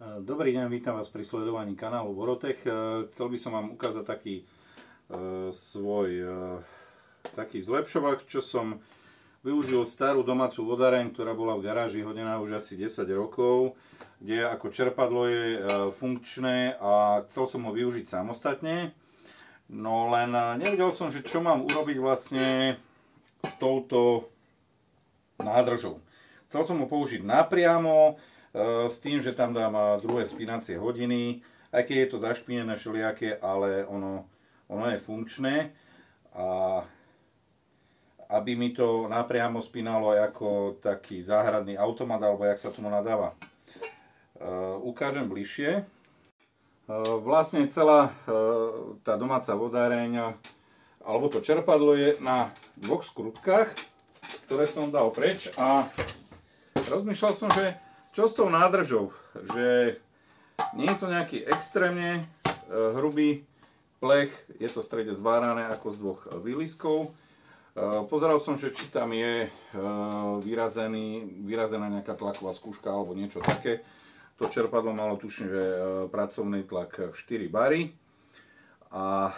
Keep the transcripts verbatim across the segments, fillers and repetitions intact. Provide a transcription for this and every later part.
Dobrý deň, vítam vás pri sledovaní kanálu Borotech. Chcel by som vám ukázať taký e, svoj e, taký zlepšovák, čo som využil starú domácu vodáreň, ktorá bola v garáži hodená už asi desať rokov, kde ako čerpadlo je e, funkčné a chcel som ho využiť samostatne. No len nevedel som, že čo mám urobiť vlastne s touto nádržou. Chcel som ho použiť napriamo, s tým, že tam dám druhé spínacie hodiny, aj keď je to zašpinené všelijaké, ale ono, ono je funkčné. A aby mi to napriamo spínalo ako taký záhradný automat, alebo jak sa tomu nadáva. Ukážem bližšie. Vlastne celá tá domáca vodáreň, alebo to čerpadlo je na dvoch skrutkách, ktoré som dal preč a rozmýšľal som, že čo s tou nádržou, že nie je to nejaký extrémne hrubý plech, je to v strede zvárané ako z dvoch výliskov. Pozeral som, že či tam je vyrazený, vyrazená nejaká tlaková skúška alebo niečo také. To čerpadlo malo tuším, že pracovný tlak štyri bary. A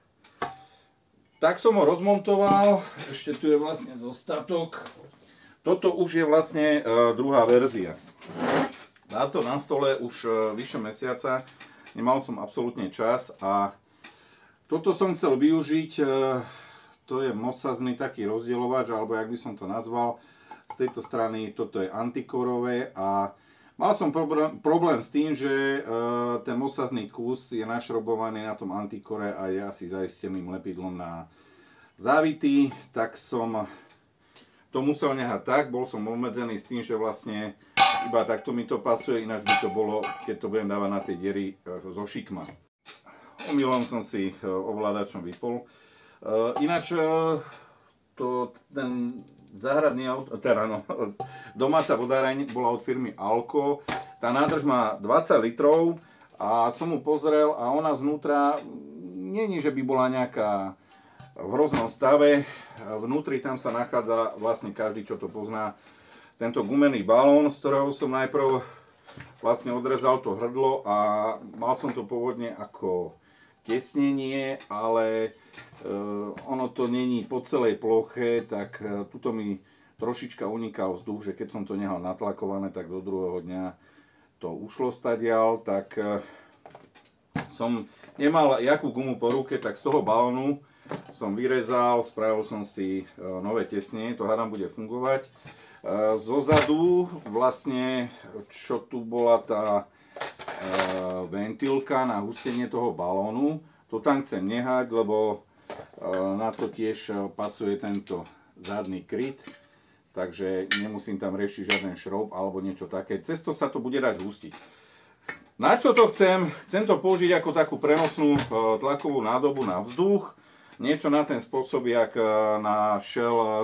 tak som ho rozmontoval, ešte tu je vlastne zostatok. Toto už je vlastne druhá verzia. Na to na stole už vyše mesiaca, nemal som absolútne čas a toto som chcel využiť, to je mocazný taký rozdielovač, alebo jak by som to nazval. Z tejto strany toto je antikorové a mal som problém s tým, že ten mocazný kus je našrobovaný na tom antikore a je asi zaisteným lepidlom na závity, tak som to musel nehať tak, bol som obmedzený s tým, že vlastne iba takto mi to pasuje, ináč by to bolo, keď to budem dávať na tie diery zo šikma. Omylom som si ovládačom vypol. Ináč to, ten záhradný auto, teda no, domáca vodáreň bola od firmy Alko. Tá nádrž má dvadsať litrov a som mu pozrel a ona znútra, není, že by bola nejaká v hroznom stave. Vnútri tam sa nachádza, vlastne každý, čo to pozná, tento gumený balón, z ktorého som najprv vlastne odrezal to hrdlo a mal som to pôvodne ako tesnenie, ale e, ono to není po celej ploche, tak e, tuto mi trošička unikal vzduch, že keď som to nehal natlakované, tak do druhého dňa to ušlo stadiaľ, tak e, som nemal jakú gumu po ruke, tak z toho balónu som vyrezal, spravil som si nové tesnenie, to hádam bude fungovať. Zozadu vlastne, čo tu bola tá ventilka na hustenie toho balónu, to tam chcem nehať, lebo na to tiež pasuje tento zadný kryt, takže nemusím tam riešiť žiaden šroub alebo niečo také. Cez to sa to bude dať hustiť. Na čo to chcem? Chcem to použiť ako takú prenosnú tlakovú nádobu na vzduch. Niečo na ten spôsob, jak na Shell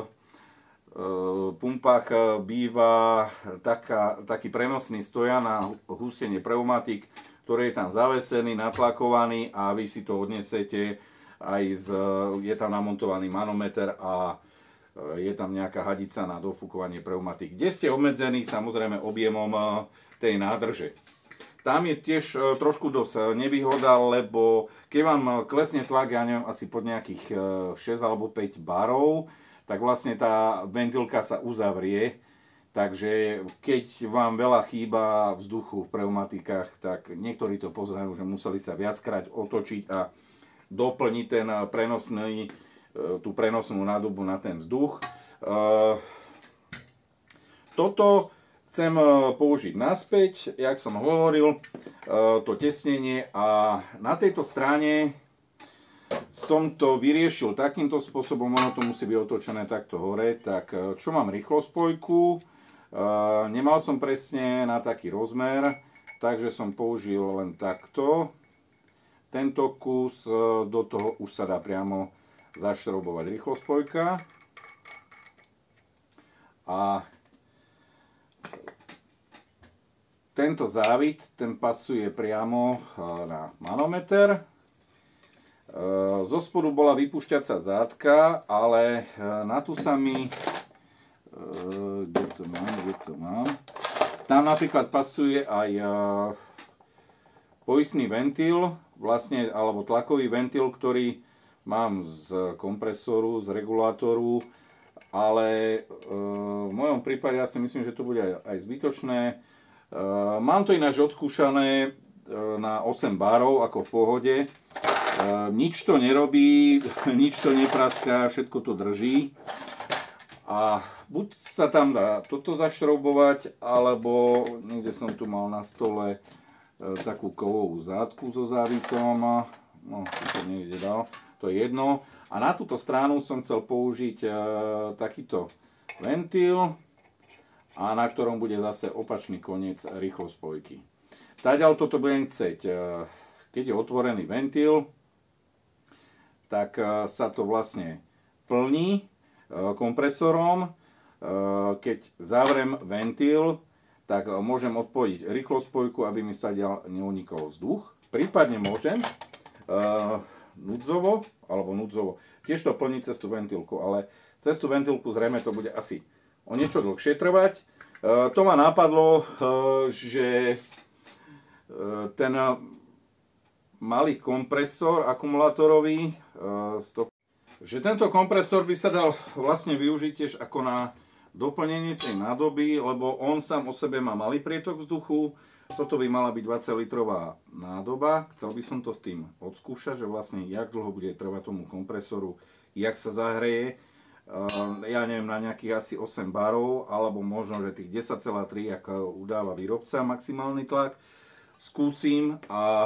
pumpách býva taká, taký prenosný stojan na hustenie pneumatik, ktorý je tam zavesený, natlakovaný a vy si to odnesete. Aj z, je tam namontovaný manometer a je tam nejaká hadica na dofúkovanie pneumatik, kde ste obmedzení samozrejme objemom tej nádrže. Tam je tiež trošku dosť nevýhoda, lebo keď vám klesne tlak, ja neviem, asi pod nejakých šesť alebo päť barov, tak vlastne tá ventilka sa uzavrie. Takže keď vám veľa chýba vzduchu v pneumatikách, tak niektorí to poznajú, že museli sa viackrát otočiť a doplniť ten prenosný, tú prenosnú nádobu na ten vzduch. Toto chcem použiť naspäť, jak som hovoril, to tesnenie a na tejto strane som to vyriešil takýmto spôsobom, ono to musí byť otočené takto hore, tak čo mám rýchlospojku, nemal som presne na taký rozmer, takže som použil len takto. Tento kus, do toho už sa dá priamo zašrobovať rýchlospojka a tento závit, ten pasuje priamo na manometer. Zo spodu bola vypúšťacia zátka, ale na tu sa mi, kde to mám, kde to mám, Tam napríklad pasuje aj poistný ventil, vlastne, alebo tlakový ventil, ktorý mám z kompresoru, z regulátoru, ale v mojom prípade ja si myslím, že to bude aj, aj zbytočné. Mám to ináč odskúšané na osem barov, ako v pohode. Nič to nerobí, nič to nepraská, všetko to drží. A buď sa tam dá toto zašroubovať, alebo niekde som tu mal na stole e, takú kovovú zátku so závikom. No, tu som niekde dal, to je jedno. A na túto stranu som chcel použiť e, takýto ventil, a na ktorom bude zase opačný koniec rýchlospojky. Taďal toto budem chcieť. E, keď je otvorený ventil, tak e, sa to vlastne plní kompresorom. Keď zavrem ventil, tak môžem odpojiť rýchlospojku, aby mi stadiaľ neunikol vzduch. Prípadne môžem núdzovo, alebo núdzovo, tiež to plní cez tú ventilku, ale cez tú ventilku zrejme to bude asi o niečo dlhšie trvať. To ma napadlo, že ten malý kompresor akumulátorový, že tento kompresor by sa dal vlastne využiť tiež ako na doplnenie tej nádoby, lebo on sám o sebe má malý prietok vzduchu. Toto by mala byť dvadsať litrová nádoba. Chcel by som to s tým odskúšať, že vlastne jak dlho bude trvať tomu kompresoru, jak sa zahreje. Ja neviem, na nejakých asi osem barov, alebo možno, že tých desať celá tri, ako udáva výrobca, maximálny tlak. Skúsim a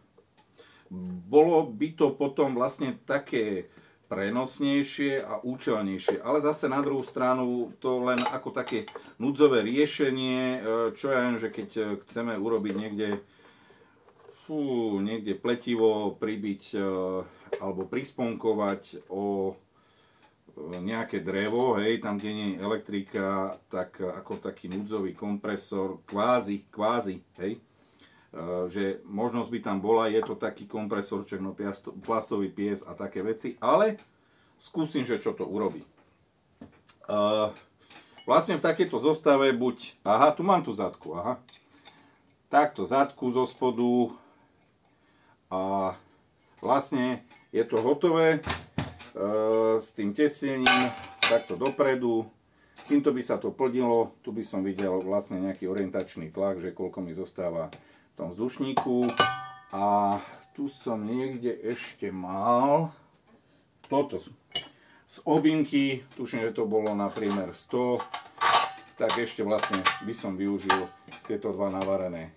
bolo by to potom vlastne také prenosnejšie a účelnejšie. Ale zase na druhú stranu to len ako také núdzové riešenie, čo ja viem, že keď chceme urobiť niekde, fú, niekde pletivo pribiť alebo prisponkovať o nejaké drevo, hej, tam kde nie je elektrika, tak ako taký núdzový kompresor, kvázi, kvázi, hej, že možnosť by tam bola, je to taký kompresor, no plastový pies a také veci, ale skúsim, že čo to urobí. Uh, vlastne v takejto zostave buď, aha, tu mám tú zadku, aha, takto zadku zo spodu a vlastne je to hotové uh, s tým tesnením takto dopredu. Týmto by sa to plnilo, tu by som videl vlastne nejaký orientačný tlak, že koľko mi zostáva tom vzdušníku. A tu som niekde ešte mal toto z objímky, tuším, že to bolo na priemer sto, tak ešte vlastne by som využil tieto dva navarené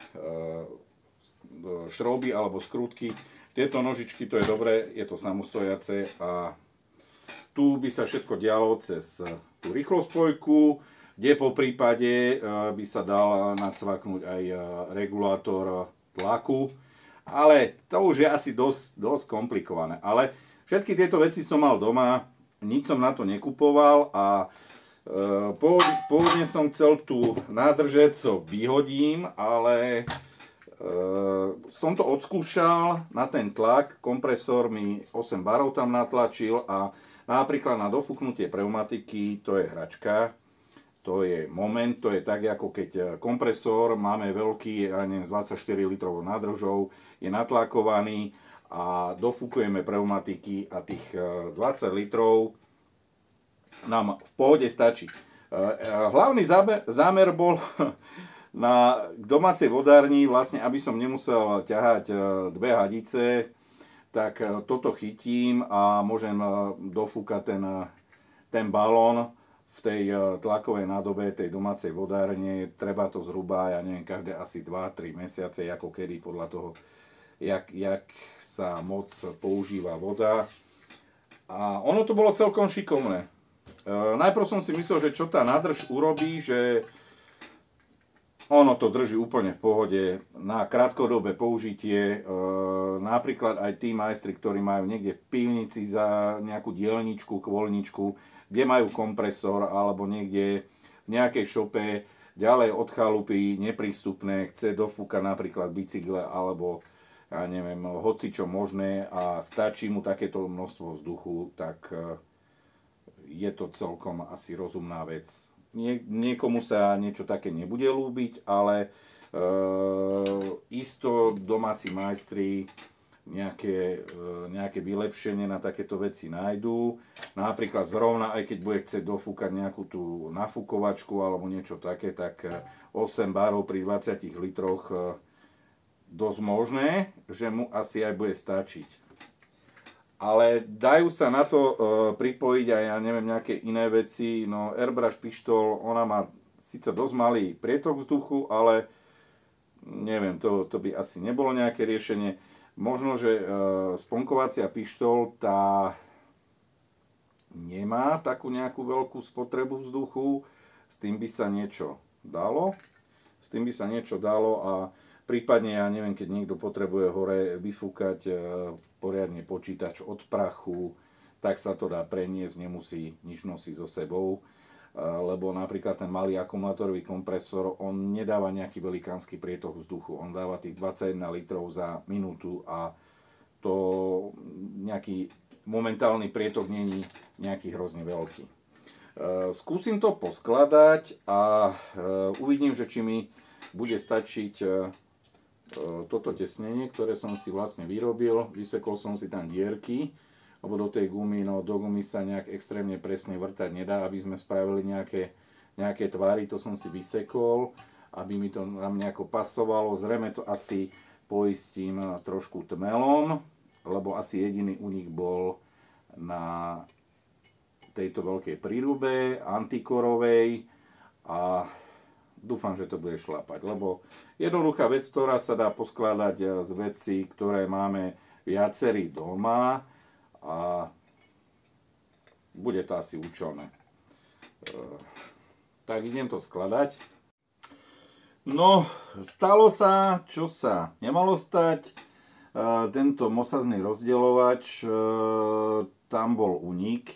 šrouby alebo skrutky. Tieto nožičky, to je dobré, je to samostojace a tu by sa všetko dialo cez tú rýchlospojku, kde po prípade by sa dal nacvaknúť aj regulátor tlaku, ale to už je asi dosť, dosť komplikované. Ale všetky tieto veci som mal doma, nič som na to nekupoval a pôvodne, pôvodne som chcel tu nádrže, to vyhodím, ale som to odskúšal na ten tlak, kompresor mi osem barov tam natlačil a napríklad na dofúknutie pneumatiky, to je hračka. To je moment, to je tak, ako keď kompresor, máme veľký, ja neviem, s dvadsaťštyri litrovou nádržou, je natlakovaný a dofúkujeme pneumatiky a tých dvadsať litrov nám v pohode stačí. Hlavný zámer bol na domácej vodárni, vlastne, aby som nemusel ťahať dve hadice, tak toto chytím a môžem dofúkať ten, ten balón v tej tlakovej nádobe tej domácej vodárne. Treba to zhruba, ja neviem, každé asi dva tri mesiace, ako kedy, podľa toho, jak, jak sa moc používa voda. A ono to bolo celkom šikovné. E, najprv som si myslel, že čo tá nádrž urobí, že ono to drží úplne v pohode na krátkodobé použitie. E, napríklad aj tí majstri, ktorí majú niekde v pivnici za nejakú dielničku, kôlničku, kde majú kompresor, alebo niekde v nejakej šope, ďalej od chalupy, neprístupné, chce dofúkať napríklad bicykle, alebo ja neviem, hocičo možné a stačí mu takéto množstvo vzduchu, tak je to celkom asi rozumná vec. nie, niekomu sa niečo také nebude ľúbiť, ale e, isto domáci majstri nejaké, e, nejaké vylepšenie na takéto veci nájdú. Napríklad zrovna, aj keď bude chcieť dofúkať nejakú tú nafúkovačku alebo niečo také, tak osem barov pri dvadsiatich litroch e, dosť možné, že mu asi aj bude stačiť. Ale dajú sa na to e, pripojiť aj, ja neviem, nejaké iné veci. No, airbrush pištol, ona má síce dosť malý prietok vzduchu, ale neviem, to, to by asi nebolo nejaké riešenie. Možno, že e, sponkovacia pištol, tá nemá takú nejakú veľkú spotrebu vzduchu. S tým by sa niečo dalo. S tým by sa niečo dalo a prípadne, ja neviem, keď niekto potrebuje hore vyfúkať e, poriadne počítač od prachu, tak sa to dá preniesť, nemusí nič nosiť so sebou, e, lebo napríklad ten malý akumulátorový kompresor, on nedáva nejaký velikánsky prietok vzduchu, on dáva tých dvadsaťjeden litrov za minútu a to nejaký momentálny prietok není nejaký hrozne veľký. E, skúsim to poskladať a e, uvidím, že či mi bude stačiť e, toto tesnenie, ktoré som si vlastne vyrobil. Vysekol som si tam dierky, lebo do tej gumy, no do gumy sa nejak extrémne presne vrtať nedá, aby sme spravili nejaké, nejaké tvary, to som si vysekol, aby mi to tam nejako pasovalo. Zrejme to asi poistím trošku tmelom, lebo asi jediný únik bol na tejto veľkej príľube, antikorovej a dúfam, že to bude šlapať, lebo jednoduchá vec, ktorá sa dá poskladať z vecí, ktoré máme viacerí doma a bude to asi účelné. E, tak idem to skladať. No, stalo sa, čo sa nemalo stať. E, tento mosazný rozdielovač, e, tam bol únik e,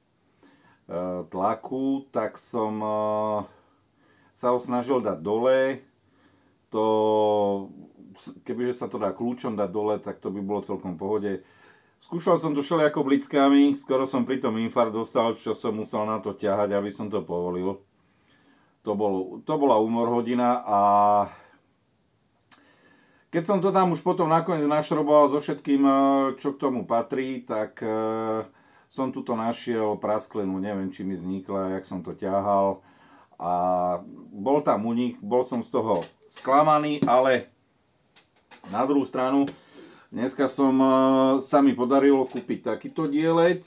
tlaku, tak som e, sa ho snažil dať dole. To, kebyže sa to dá kľúčom dať dole, tak to by bolo celkom v pohode. Skúšal som to všelijako blickami, skoro som pri tom infarkt dostal, čo som musel na to ťahať, aby som to povolil. To, bol, to bola úmor hodina a keď som to tam už potom nakoniec našroboval so všetkým, čo k tomu patrí, tak som tuto našiel prasklenú, neviem, či mi vznikla, jak som to ťahal. A bol tam únik, bol som z toho sklamaný, ale na druhú stranu dneska som, sa mi podarilo kúpiť takýto dielec.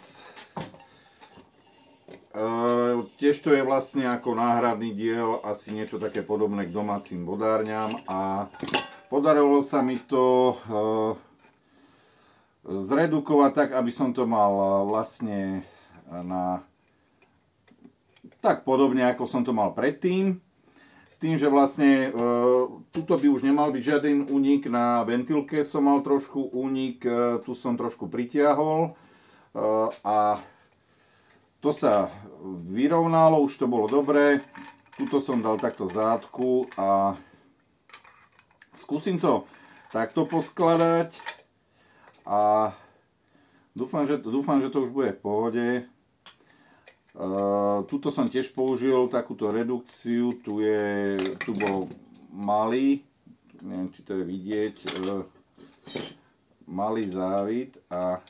E, tiež to je vlastne ako náhradný diel, asi niečo také podobné k domácim bodárňam a podarilo sa mi to e, zredukovať tak, aby som to mal vlastne na tak podobne, ako som to mal predtým. S tým, že vlastne e, tuto by už nemal byť žiaden únik, na ventilke som mal trošku únik, e, tu som trošku pritiahol e, a to sa vyrovnalo, už to bolo dobré. Tuto som dal takto zátku a skúsim to takto poskladať a dúfam, že, dúfam, že to už bude v pohode. Uh, tuto som tiež použil takúto redukciu, tu, je, tu bol malý, neviem, či to je vidieť, uh, malý závit a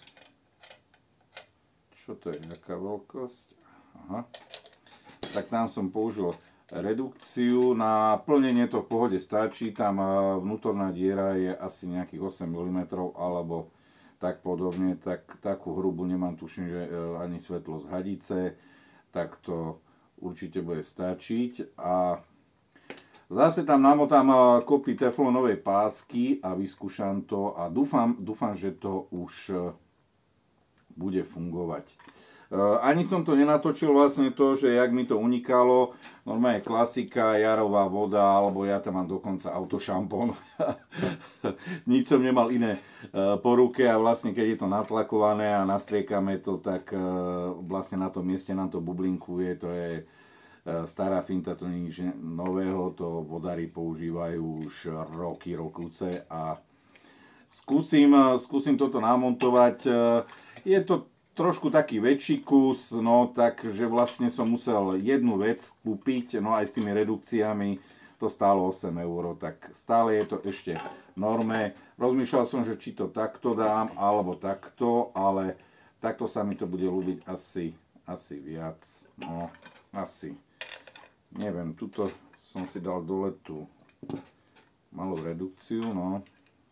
čo to je, aká veľkosť? Aha. Tak tam som použil redukciu, na plnenie to v pohode stačí, tam uh, vnútorná diera je asi nejakých osem milimetrov alebo tak podobne, tak takú hrubú nemám, tuším, že uh, ani svetlo z hadice. Tak to určite bude stačiť a zase tam namotám kopy teflónovej pásky a vyskúšam to a dúfam, dúfam, že to už bude fungovať. Ani som to nenatočil vlastne to, že jak mi to unikalo, normálne klasika, jarová voda, alebo ja tam mám dokonca autošampón. Nič som nemal iné po ruke a vlastne keď je to natlakované a nastriekame to, tak vlastne na tom mieste nám to bublinkuje, to je stará finta, to nie je nič nového, to vodári používajú už roky, rokúce a skúsim, skúsim toto namontovať. Je to trošku taký väčší kus, no takže vlastne som musel jednu vec kúpiť, no aj s tými redukciami to stálo osem eur, tak stále je to ešte norme. Rozmýšľal som, že či to takto dám, alebo takto, ale takto sa mi to bude ľúbiť asi, asi viac, no asi, neviem, tuto som si dal dole tú malú redukciu, no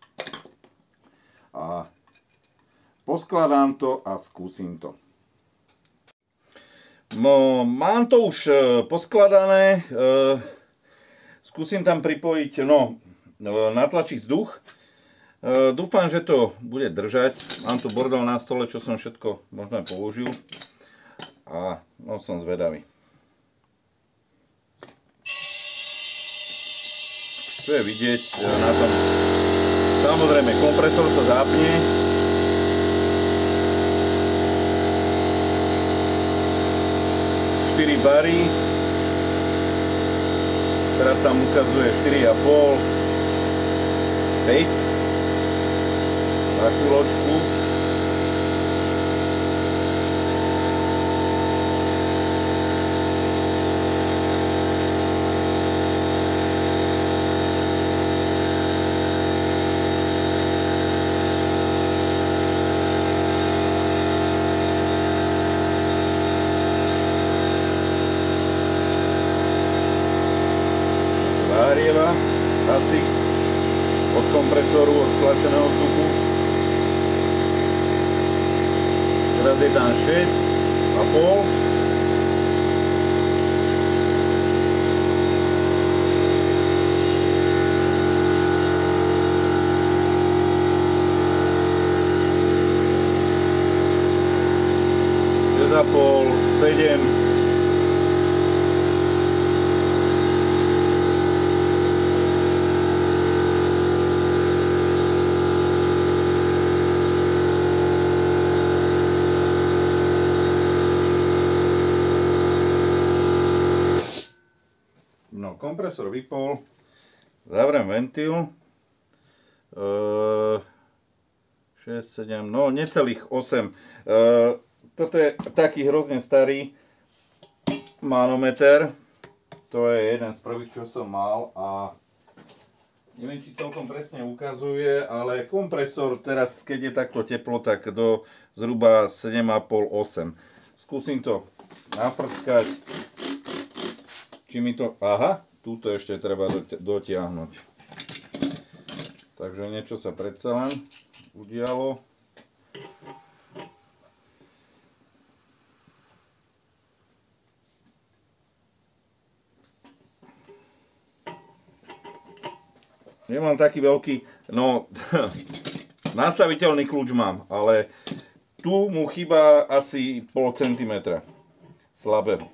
a poskladám to a skúsim to. No, mám to už poskladané, e, skúsim tam pripojiť, no, natlačiť vzduch. E, dúfam, že to bude držať. Mám tu bordel na stole, čo som všetko možno použil. A no, som zvedavý. Tu je vidieť na tom. Samozrejme, kompresor sa zapne. štyri bary. Teraz tam ukazuje štyri a pol. päť. Na chvíľočku. Zahrieva asi od kompresoru, od stlačeného vzduchu. Teraz je tam šesť a pol. šesť a pol, sedem. No, kompresor vypol, zavriem ventil, e, šesť, sedem, no necelých osem. E, toto je taký hrozne starý manometer, to je jeden z prvých, čo som mal a neviem, či celkom presne ukazuje, ale kompresor teraz, keď je takto teplo, tak do zhruba sedem a pol osem. Skúsim to naprskať. Či mi to... Aha, túto ešte treba dotiahnuť. Takže niečo sa predsa len udialo. Nemám taký veľký... No, nastaviteľný kľúč mám, ale tu mu chýba asi pol centimetra slabého.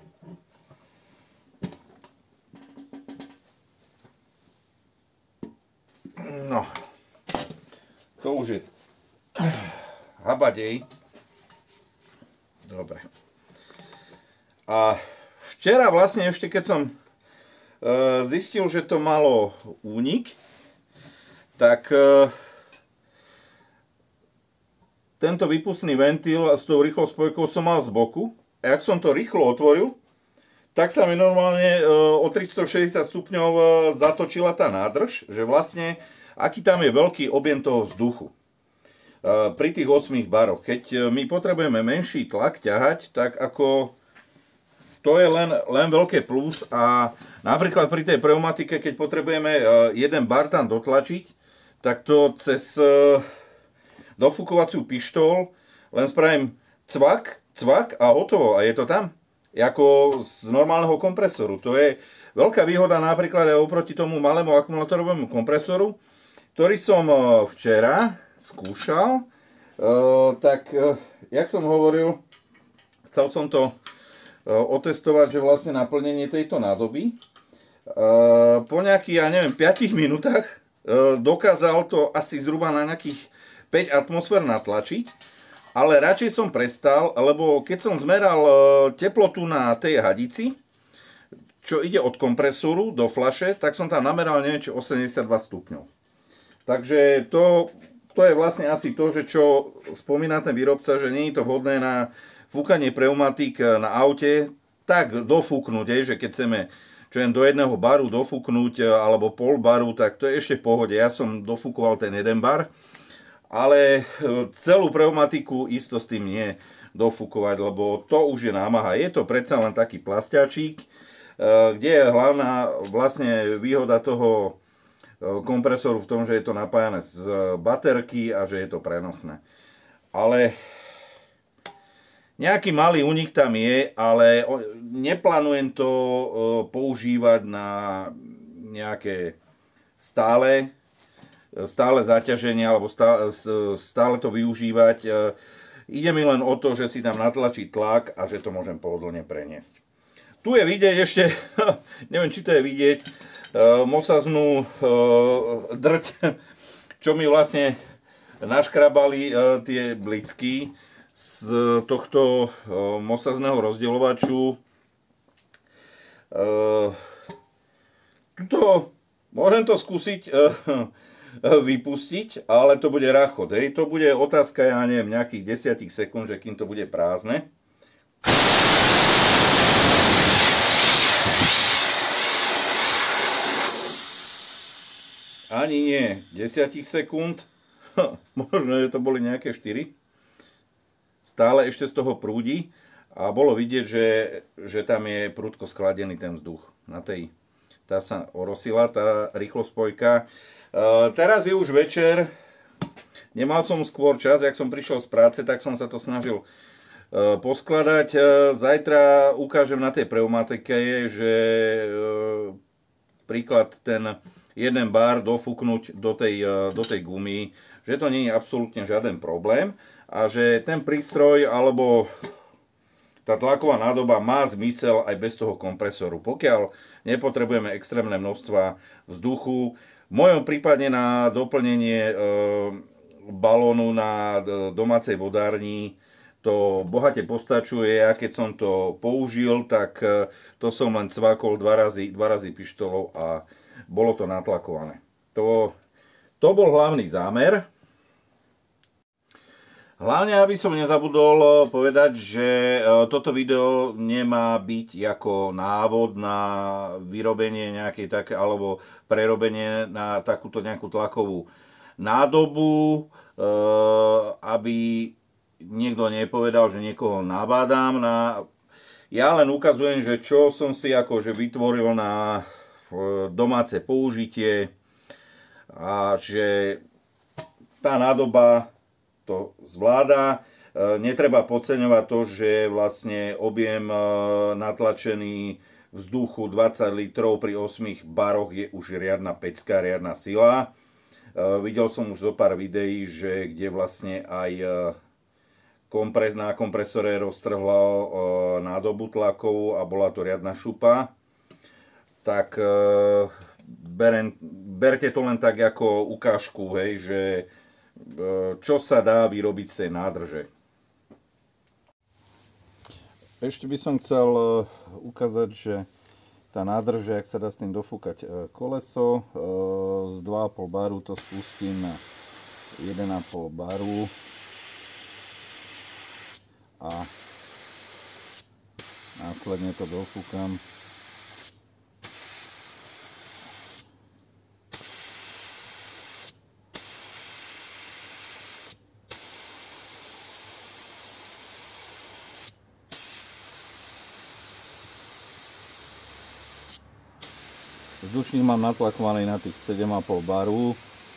No, to už je habadej. Dobre. A včera vlastne ešte keď som e, zistil, že to malo únik, tak e, tento výpustný ventil s tou rýchlou spojkou som mal z boku. A jak som to rýchlo otvoril, tak sa mi normálne e, o tristošesťdesiat stupňov e, zatočila tá nádrž, že vlastne aký tam je veľký objem toho vzduchu pri tých ôsmich baroch. Keď my potrebujeme menší tlak ťahať, tak ako to je len, len veľké plus a napríklad pri tej pneumatike, keď potrebujeme jeden bar tam dotlačiť, tak to cez dofúkovaciu pištol len spravím cvak, cvak a hotovo a je to tam. Ako z normálneho kompresoru. To je veľká výhoda napríklad aj oproti tomu malému akumulátorovému kompresoru, ktorý som včera skúšal, tak jak som hovoril, chcel som to otestovať, že vlastne naplnenie tejto nádoby. Po nejakých, ja neviem, piatich minútach dokázal to asi zhruba na nejakých päť atmosfér natlačiť, ale radšej som prestal, lebo keď som zmeral teplotu na tej hadici, čo ide od kompresoru do fľaše, tak som tam nameral neviem, či osemdesiatdva stupňov. Takže to to je vlastne asi to, že čo spomína ten výrobca, že nie je to vhodné na fúkanie pneumatík na aute, tak dofúknuť, že keď chceme čo jen do jedného baru dofúknuť alebo pol baru, tak to je ešte v pohode. Ja som dofúkoval ten jeden bar, ale celú pneumatiku isto s tým nie dofúkovať, lebo to už je námaha. Je to predsa len taký plastiačík, kde je hlavná vlastne výhoda toho kompresoru v tom, že je to napájané z baterky a že je to prenosné. Ale nejaký malý únik tam je, ale neplánujem to používať na nejaké stále, stále zaťaženie alebo stále, stále to využívať. Ide mi len o to, že si tam natlačí tlak a že to môžem pohodlne preniesť. Tu je vidieť ešte, neviem či to je vidieť, mosaznú drť, čo mi vlastne naškrabali tie blicky z tohto mosazného rozdielovaču. Tuto, môžem to skúsiť vypustiť, ale to bude rachot. Hej. To bude otázka, ja neviem, nejakých desať sekúnd, že kým to bude prázdne. Ani nie desať sekúnd, možno, že to boli nejaké štyri. Stále ešte z toho prúdi a bolo vidieť, že, že tam je prudko skladený ten vzduch. Na tej, tá sa orosila, tá rýchlospojka. E, teraz je už večer, nemal som skôr čas, jak som prišiel z práce, tak som sa to snažil e, poskladať. E, zajtra ukážem na tej pneumatike, že e, príklad ten jeden bar dofúknuť do tej, do tej gumy, že to nie je absolútne žiaden problém a že ten prístroj alebo tá tlaková nádoba má zmysel aj bez toho kompresoru. Pokiaľ nepotrebujeme extrémne množstva vzduchu, v mojom prípade na doplnenie e, balónu na domácej vodárni to bohate postačuje. Ja keď som to použil, tak to som len cvakol dva razy, dva razy pištolou a bolo to natlakované. To, to bol hlavný zámer. Hlavne, aby som nezabudol povedať, že toto video nemá byť ako návod na vyrobenie nejakej také, alebo prerobenie na takúto nejakú tlakovú nádobu, aby niekto nepovedal, že niekoho nabádam. Na... Ja len ukazujem, že čo som si akože vytvoril na domáce použitie a že tá nádoba to zvláda. Netreba podceňovať to, že vlastne objem natlačený vzduchu dvadsať litrov pri ôsmich baroch je už riadna pecka, riadna sila. Videl som už zo pár videí, že kde vlastne aj kompre, na kompresore roztrhlo nádobu tlakovú a bola to riadna šupa. Tak berem, berte to len tak ako ukážku, hej, že čo sa dá vyrobiť z tej nádrže. Ešte by som chcel ukázať, že tá nádrž, ak sa dá s tým dofúkať koleso, z dva a pol baru to spustím na jeden a pol baru a následne to dofúkam. Vzdušník mám natlakovaný na tých sedem a pol baru.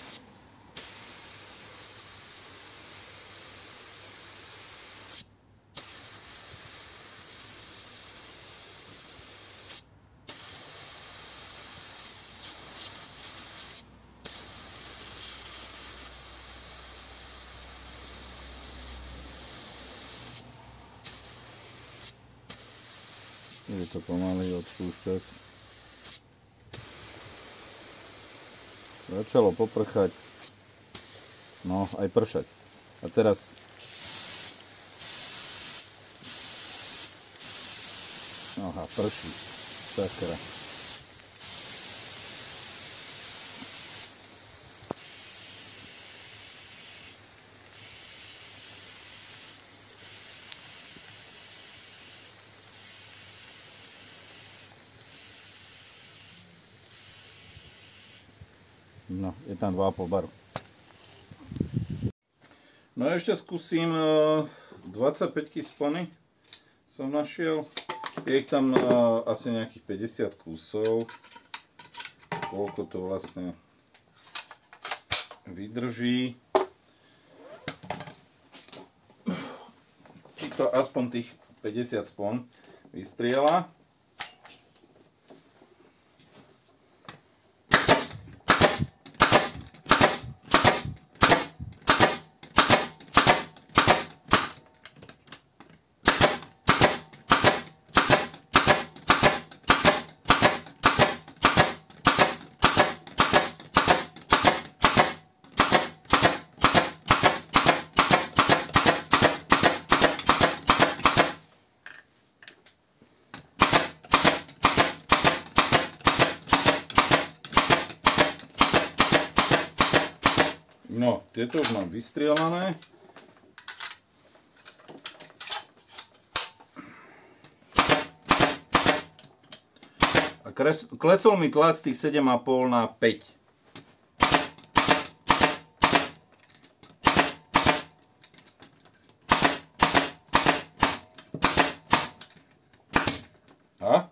Je to pomaly odpúšťať. Začalo poprchať, no aj pršať. A teraz aha, prší, sakra. No, je tam dva a pol baru. No a ešte skúsim dvadsaťpäť spony. Som našiel. Je ich tam asi nejakých päťdesiat kusov. Koľko to vlastne vydrží. Či to aspoň tých päťdesiat spon vystrieľa. No, tieto už mám vystrielané. A klesol mi tlak z tých sedem a pol na päť. A?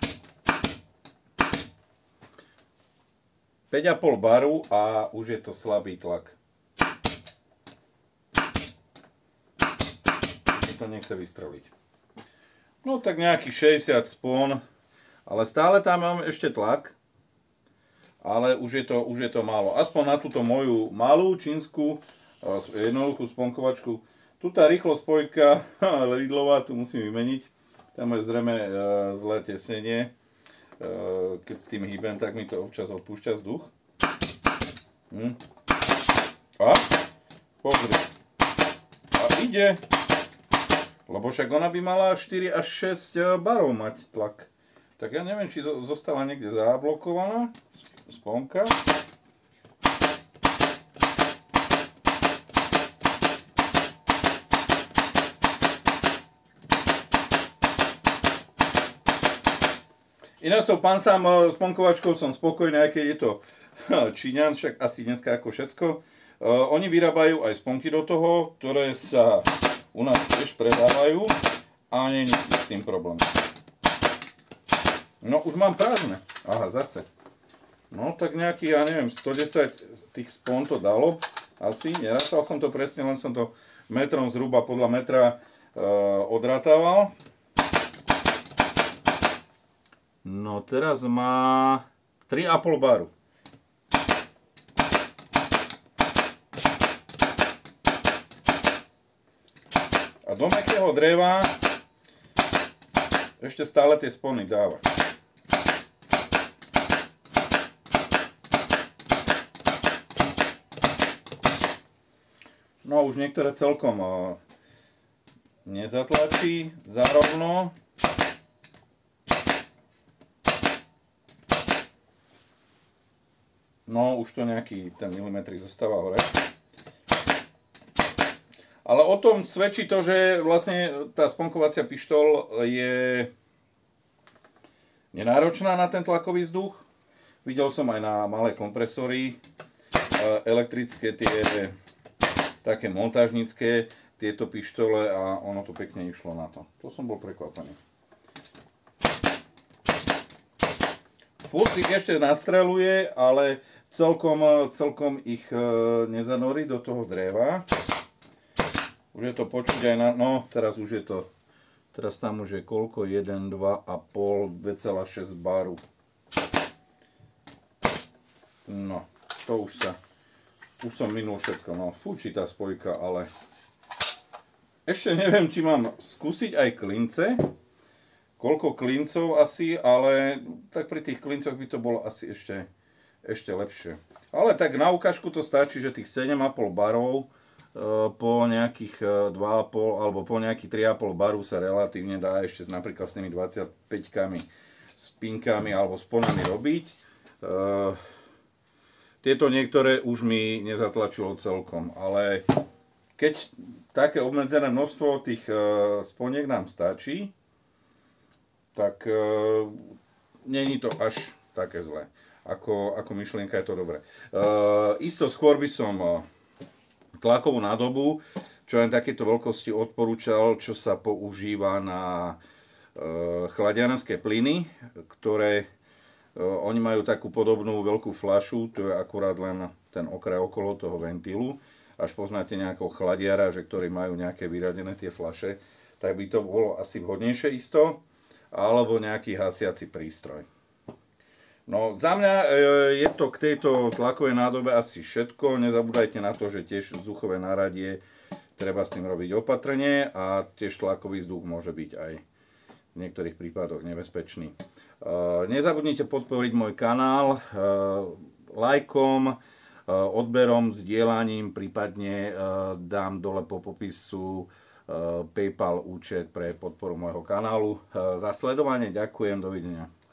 päť a pol baru a už je to slabý tlak. Mi to nechce vystreliť. No tak nejakých šesťdesiat spón, ale stále tam mám ešte tlak. Ale už je to, už je to málo. Aspoň na túto moju malú čínsku jednoduchú sponkovačku. Tu tá rýchlo spojka Lidlová, tu musím vymeniť. Tam je zrejme zlé tesnenie. Keď s tým hýbem, tak mi to občas odpúšťa vzduch. Hm. A? Pozri. A ide. Lebo však ona by mala štyri až šesť barov mať tlak. Tak ja neviem, či zostala niekde zablokovaná sponka. Ináč to pán sám sponkovačkou som spokojný, aj keď je to Číňan, však asi dneska ako všetko. Uh, oni vyrábajú aj sponky do toho, ktoré sa u nás tiež predávajú a nie je s tým problém. No už mám prázdne. Aha, zase. No tak nejaký, ja neviem, stodesať tých spon to dalo. Asi, nerátal som to presne, len som to metrom zhruba podľa metra uh, odratával. No teraz má tri a pol baru. A do mäkkého dreva ešte stále tie spony dáva. No už niektoré celkom nezatlačí zarovno. No, už to nejaký ten milimetrik zostáva hore. Ale o tom svedčí to, že vlastne tá sponkovacia pištol je nenáročná na ten tlakový vzduch. Videl som aj na malé kompresory elektrické, tie také montážnické, tieto pištole a ono to pekne išlo na to. To som bol prekvapený. Furt ich ešte nastreluje, ale celkom, celkom ich nezanorí do toho dreva. Už je to počuť aj na... No, teraz už je to... Teraz tam už je koľko? jeden, dva a pol, dva celá šesť baru. No, to už sa... Už som minul všetko. No, fúči tá spojka, ale... Ešte neviem, či mám skúsiť aj klince. Koľko klincov asi, ale tak pri tých klincoch by to bolo asi ešte, ešte lepšie. Ale tak na ukážku to stačí, že tých sedem a pol barov e, po nejakých dva a pol alebo po nejakých tri a pol baru sa relatívne dá ešte napríklad s tými dvadsaťpäťkami, spinkami alebo sponami robiť. E, tieto niektoré už mi nezatlačilo celkom, ale keď také obmedzené množstvo tých e, sponiek nám stačí, tak e, není to až také zlé. ako, ako myšlienka je to dobré. E, isto skôr by som tlakovú nádobu, čo len takéto veľkosti odporúčal, čo sa používa na e, chladiarenské plyny, ktoré e, oni majú takú podobnú veľkú fľašu, to je akurát len ten okraj okolo toho ventílu. Až poznáte nejakého chladiara, že ktorí majú nejaké vyradené tie fľaše, tak by to bolo asi vhodnejšie isto, alebo nejaký hasiaci prístroj. No, za mňa e, je to k tejto tlakovej nádobe asi všetko. Nezabúdajte na to, že tiež vzduchové náradie treba s tým robiť opatrne a tiež tlakový vzduch môže byť aj v niektorých prípadoch nebezpečný. E, nezabudnite podporiť môj kanál e, lajkom, e, odberom, zdieľaním, prípadne e, dám dole po popisu e, PayPal účet pre podporu môjho kanálu. E, za sledovanie ďakujem, dovidenia.